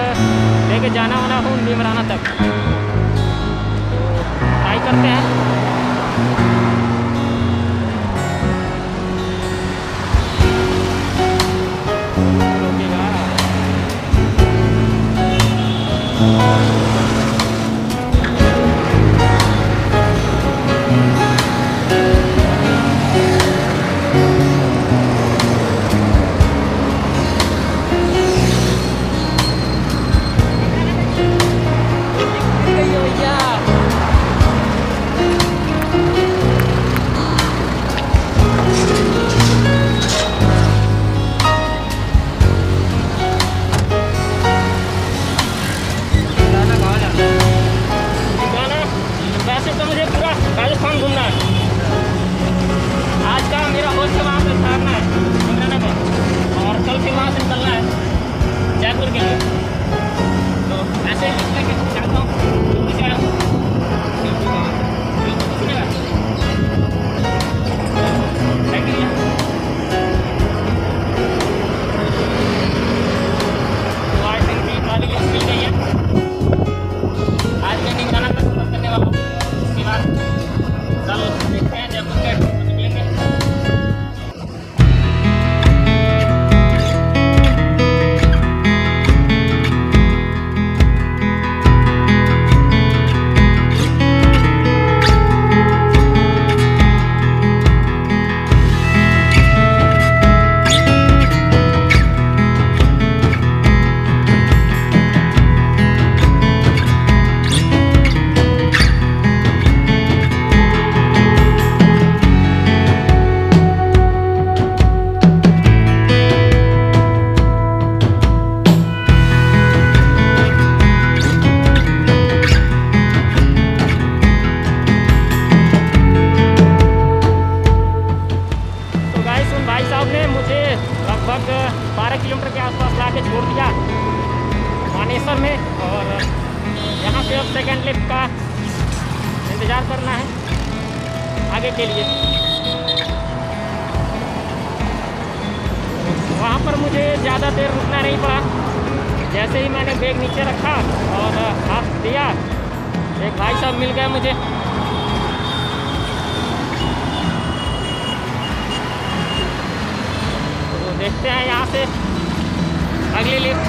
लेके जाना वाला हूँ निमराना तक। ट्राई करते हैं। राजस्थान घूमना है। आज का मेरा होस्ट वहाँ से ठहरना है निमराना में, और कल फिर वहाँ से निकलना है जयपुर के लिए। तो ऐसे ही लेके चलता हूँ। मिल गई है। आज मैं निमराना तक सफर करने वाला हूँ। उसके बाद चलो देखते हैं जयपुर के निकलेंगे। भाई साहब ने मुझे लगभग 12 किलोमीटर के आसपास ला के छोड़ दिया मानेसर में, और यहाँ से अब सेकेंड लिफ्ट का इंतज़ार करना है आगे के लिए। वहाँ पर मुझे ज़्यादा देर रुकना नहीं पड़ा। जैसे ही मैंने बैग नीचे रखा और हाथ दिया, एक भाई साहब मिल गए मुझे। देखते हैं यहाँ से अगली लिफ्ट।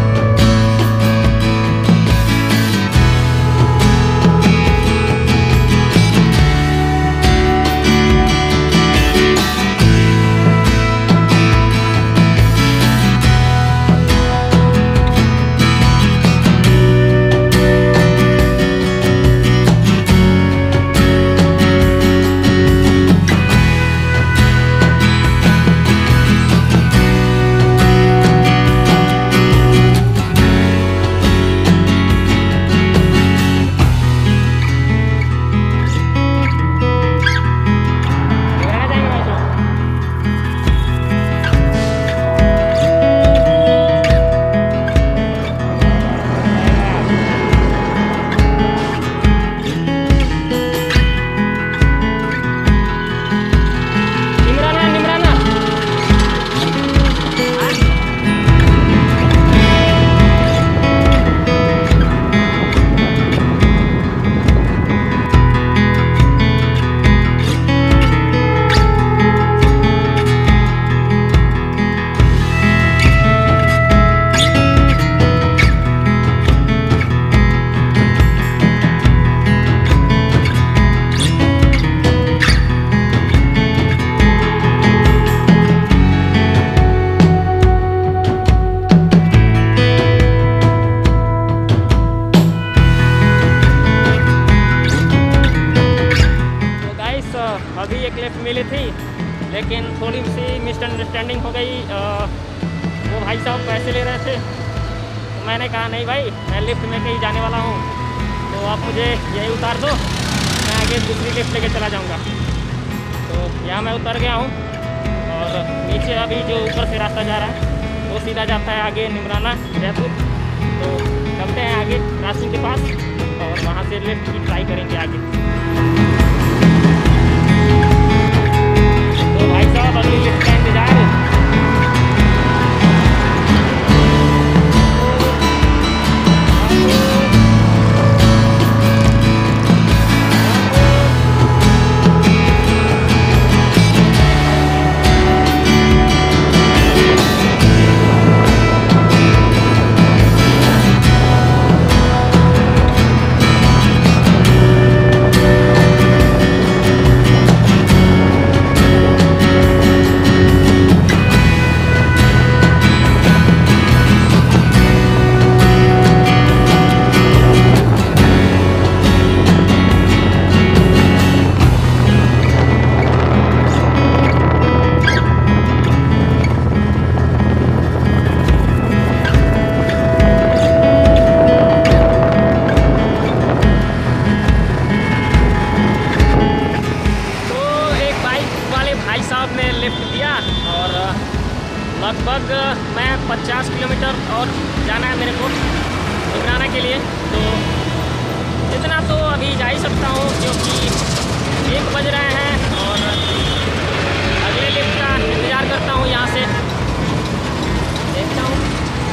अभी एक लिफ्ट मिली थी, लेकिन थोड़ी सी मिसअंडरस्टैंडिंग हो गई। वो भाई साहब पैसे ले रहे थे, तो मैंने कहा नहीं भाई, मैं लिफ्ट में कहीं जाने वाला हूँ, तो आप मुझे यही उतार दो, मैं आगे दूसरी लिफ्ट लेके चला जाऊँगा। तो यहाँ मैं उतर गया हूँ, और नीचे अभी जो ऊपर से रास्ता जा रहा है वो सीधा जाता है आगे निमराना जयपुर। तो चलते हैं आगे रास्ते के पास, और वहाँ से लिफ्ट की ट्राई करेंगे आगे। तो भाई साहब अगली लिफ्ट का इंतजार है। है मेरे को गुजराना के लिए। तो इतना तो अभी जा ही सकता हूँ क्योंकि 1 बज रहे हैं और अगले लिफ्ट का इंतज़ार करता हूँ यहाँ से, देखता हूँ।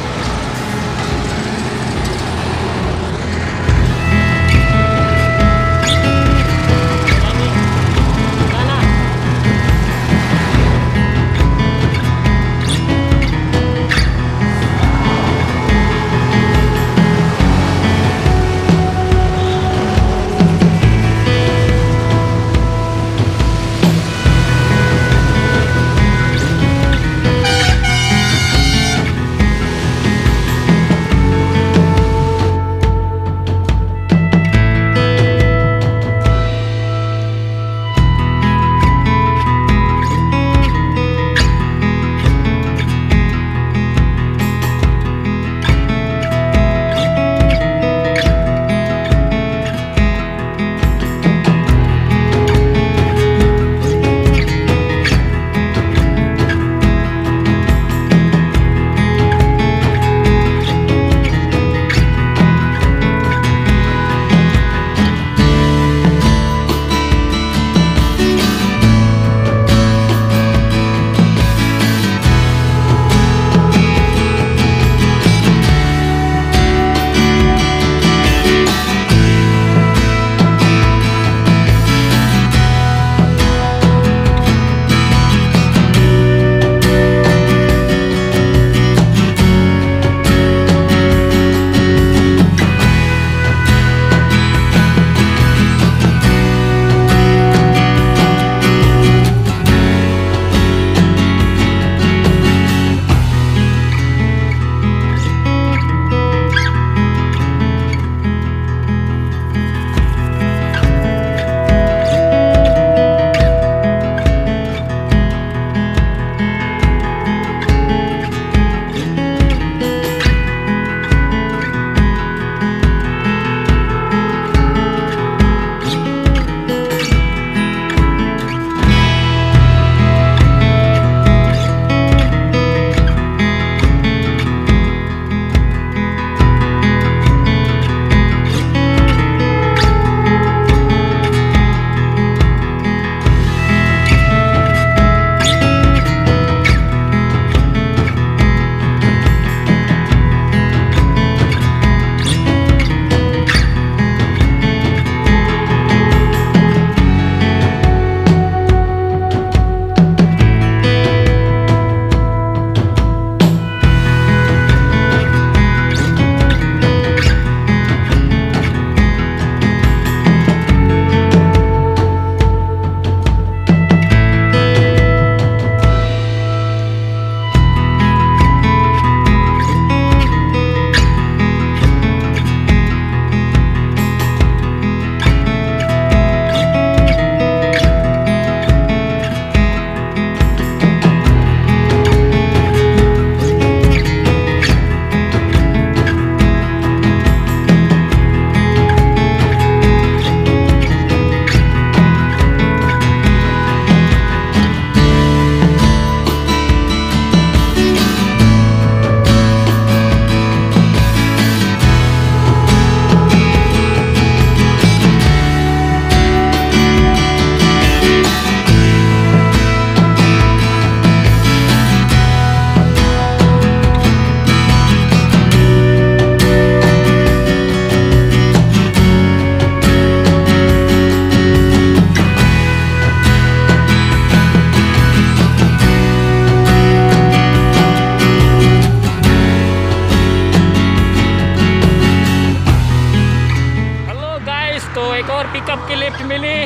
पिकअप की लिफ्ट मिली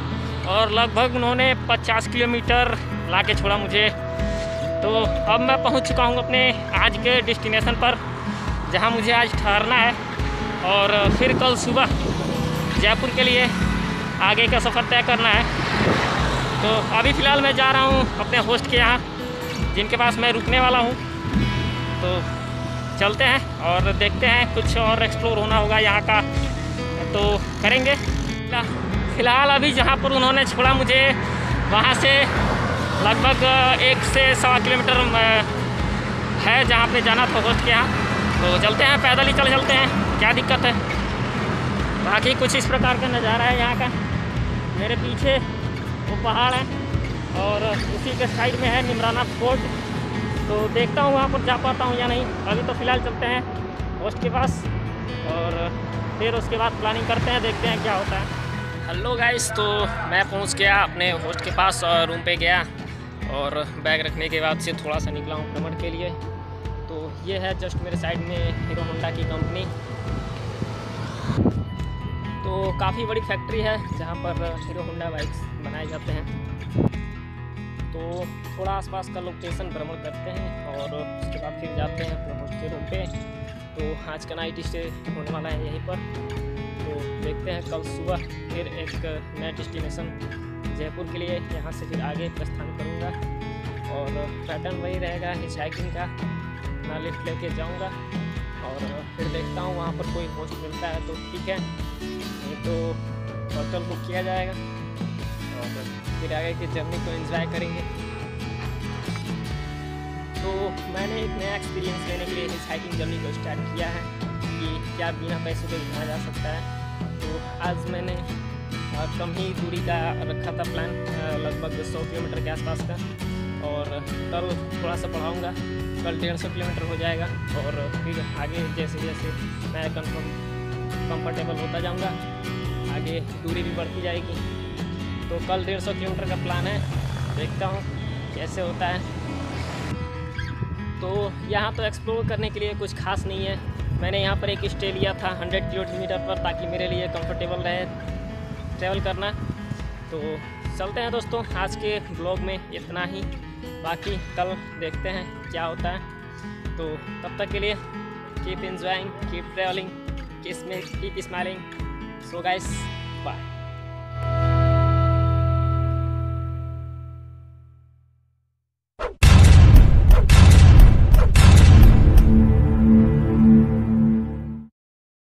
और लगभग उन्होंने 50 किलोमीटर ला के छोड़ा मुझे। तो अब मैं पहुंच चुका हूं अपने आज के डेस्टिनेशन पर, जहां मुझे आज ठहरना है और फिर कल सुबह जयपुर के लिए आगे का सफ़र तय करना है। तो अभी फ़िलहाल मैं जा रहा हूं अपने होस्ट के यहाँ, जिनके पास मैं रुकने वाला हूं। तो चलते हैं और देखते हैं, कुछ और एक्सप्लोर होना होगा यहाँ का तो करेंगे। फ़िलहाल अभी जहाँ पर उन्होंने छोड़ा मुझे, वहाँ से लगभग 1 से 1.25 किलोमीटर है जहाँ पे जाना था होस्ट के यहाँ। तो चलते हैं, पैदल ही चलते हैं, क्या दिक्कत है। बाकी कुछ इस प्रकार का नज़ारा है यहाँ का। मेरे पीछे वो पहाड़ है और उसी के साइड में है निमराना फोर्ट। तो देखता हूँ वहाँ पर जा पाता हूँ या नहीं। अभी तो फ़िलहाल चलते हैं होस्ट के पास और फिर उसके बाद प्लानिंग करते हैं, देखते हैं क्या होता है। हेलो गाइस, तो मैं पहुँच गया अपने होस्ट के पास और रूम पे गया और बैग रखने के बाद से थोड़ा सा निकला हूँ भ्रमण के लिए। तो ये है जस्ट मेरे साइड में हीरो होंडा की कंपनी। तो काफ़ी बड़ी फैक्ट्री है जहाँ पर हीरो होंडा बाइक्स बनाए जाते हैं। तो थोड़ा आसपास का लोकेशन भ्रमण करते हैं और उसके बाद फिर जाते हैं अपने होस्ट के रूम पे। तो आज का नाइट स्टे होने वाला है यहीं पर। तो देखते हैं कल सुबह फिर एक नया डेस्टिनेशन जयपुर के लिए यहाँ से फिर आगे प्रस्थान करूँगा और पैटर्न वही रहेगा हिच हाइकिंग का। मैं लिफ्ट लेके जाऊँगा और फिर देखता हूँ वहाँ पर कोई होस्ट मिलता है तो ठीक है, नहीं तो होटल बुक किया जाएगा और फिर आगे की जर्नी को एंजॉय करेंगे। तो मैंने एक नया एक्सपीरियंस लेने के लिए हिच हाइकिंग जर्नी को स्टार्ट किया है कि क्या बिना पैसों के घूमा जा सकता है। तो आज मैंने कम ही दूरी का रखा था प्लान, लगभग 100 किलोमीटर के आसपास का, और कल थोड़ा सा बढ़ाऊँगा, कल 150 किलोमीटर हो जाएगा और फिर आगे जैसे जैसे मैं कंफर्टेबल होता जाऊँगा आगे दूरी भी बढ़ती जाएगी। तो कल 150 किलोमीटर का प्लान है, देखता हूँ कैसे होता है। तो यहाँ तो एक्सप्लोर करने के लिए कुछ खास नहीं है। मैंने यहाँ पर एक स्टे लिया था 100 किलोमीटर पर ताकि मेरे लिए कंफर्टेबल रहे ट्रैवल करना। तो चलते हैं दोस्तों, आज के ब्लॉग में इतना ही, बाकी कल देखते हैं क्या होता है। तो तब तक के लिए keep enjoying, keep travelling, keep smiling. So guys, bye.